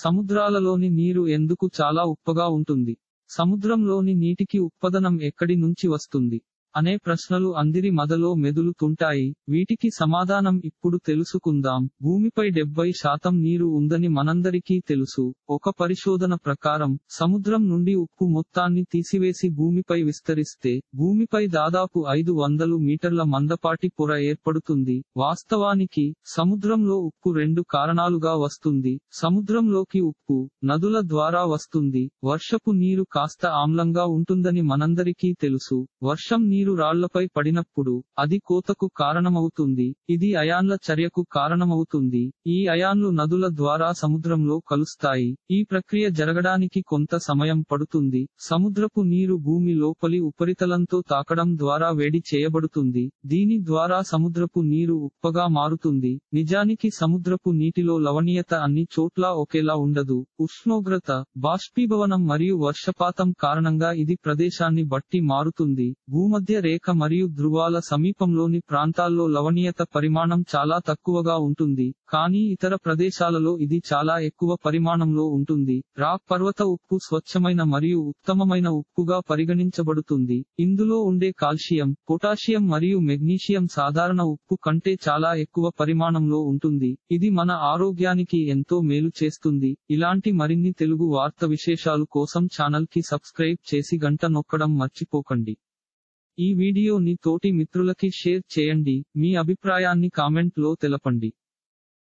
సముద్రాలలోని నీరు ఎందుకు చాలా ఉప్పగా ఉంటుంది? సముద్రంలోని నీటికి ఉప్పదనం ఎక్కడి నుంచి వస్తుంది అనే ప్రశ్నలు అందరి మదిలో మెదులుతుంటాయి. వీటికి సమాధానం ఇప్పుడు తెలుసుకుందాం. భూమిపై 70% నీరు ఉందని మనందరికీ తెలుసు. ఒక పరిశోధన ప్రకారం సముద్రం నుండి ఉప్పు మొత్తాన్ని తీసివేసి భూమిపై విస్తరిస్తే భూమిపై దాదాపు 500 మీటర్ల మందపాటి పొర ఏర్పడుతుంది. వాస్తవానికి సముద్రంలో ఉప్పు 2 కారణాలుగా వస్తుంది. సముద్రంలోకి ఉప్పు నదుల ద్వారా వస్తుంది. వర్షపు నీరు కాస్త ఆమ్లంగా ఉంటుందని మనందరికీ తెలుసు. వర్షం నీరు రాళ్లపై పడినప్పుడు అది కోతకు కారణమవుతుంది. ఇది అయాన్ల చర్యకు కారణమవుతుంది. ఈ అయాన్లు నదుల ద్వారా సముద్రంలో కలుస్తాయి. ఈ ప్రక్రియ జరగడానికి కొంత సమయం పడుతుంది. సముద్రపు నీరు భూమి లోపలి ఉపరితలంతో తాకడం ద్వారా వేడి చేయబడుతుంది. దీని ద్వారా సముద్రపు నీరు ఉప్పగా మారుతుంది. నిజానికి సముద్రపు నీటిలో లవణీయత అన్ని చోట్ల ఒకేలా ఉండదు. ఉష్ణోగ్రత, బాష్పీభవనం మరియు వర్షపాతం కారణంగా ఇది ప్రదేశాన్ని బట్టి మారుతుంది. భూమధ్య రేఖ మరియు ధృవాల సమీపంలోని ప్రాంతాల్లో లవణీయత పరిమాణం చాలా తక్కువగా ఉంటుంది, కానీ ఇతర ప్రదేశాలలో ఇది చాలా ఎక్కువ పరిమాణంలో ఉంటుంది. రాక్ పర్వత ఉప్పు స్వచ్ఛమైన మరియు ఉత్తమమైన ఉప్పుగా పరిగణించబడుతుంది. ఇందులో ఉండే కాల్షియం, పొటాషియం మరియు మెగ్నీషియం సాధారణ ఉప్పు కంటే చాలా ఎక్కువ పరిమాణంలో ఉంటుంది. ఇది మన ఆరోగ్యానికి ఎంతో మేలు చేస్తుంది. ఇలాంటి మరిన్ని తెలుగు వార్త విశేషాలు కోసం ఛానల్ కి సబ్స్క్రైబ్ చేసి గంట నొక్కడం మర్చిపోకండి. ఈ వీడియోని తోటి మిత్రులకి షేర్ చేయండి. మీ అభిప్రాయాన్ని కామెంట్ లో తెలపండి.